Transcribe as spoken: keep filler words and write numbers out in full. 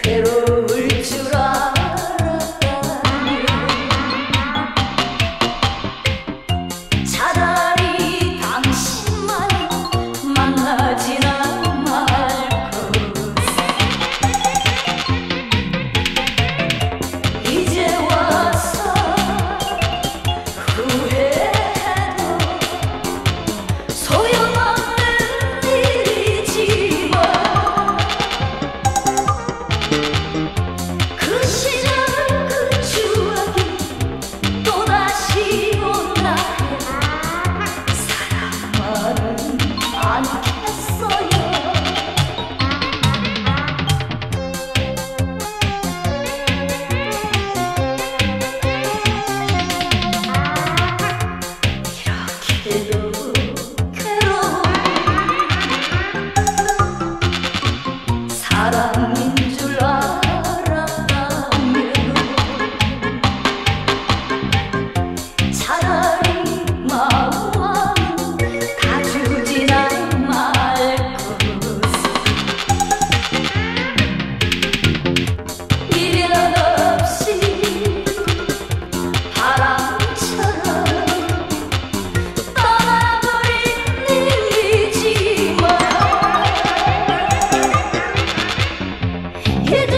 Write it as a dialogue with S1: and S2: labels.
S1: 괴로울 줄 알았다면 차라리 당신만 만나지나 말 것을 이제 와서 후회해도 소용없는 일이지만 그 시절 그 추억이 또다시 온다 사랑만은 않겠어요. 이렇게도 괴로운 사랑인 줄 알았다면 차라리 마음만은 가주지나 말 것을 미련 없이 바람처럼 떠나버린 일이지만 이제